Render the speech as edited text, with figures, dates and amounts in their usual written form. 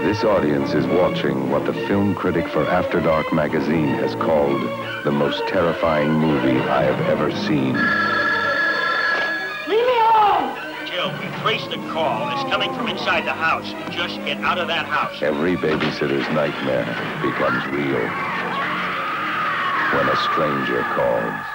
This audience is watching what the film critic for After Dark magazine has called the most terrifying movie I have ever seen. Leave me alone! Jill, we traced the call. It's coming from inside the house. Just get out of that house. Every babysitter's nightmare becomes real when a stranger calls.